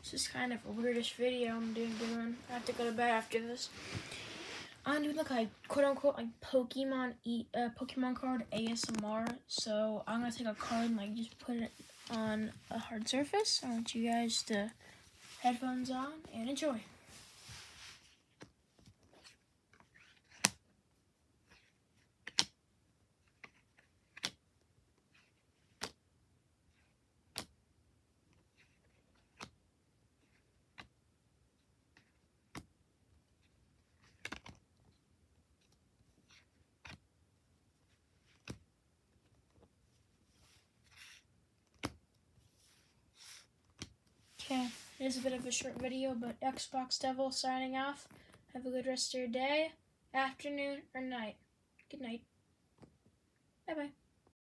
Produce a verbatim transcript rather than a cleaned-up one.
This is kind of a weirdish video I'm doing. doing. I have to go to bed after this. I'm doing like a quote-unquote like Pokemon e uh, Pokemon card A S M R. So I'm gonna take a card and like just put it on a hard surface. I want you guys to headphones on and enjoy. Okay, it is a bit of a short video, but Xbox Devil signing off. Have a good rest of your day, afternoon, or night. Good night. Bye-bye.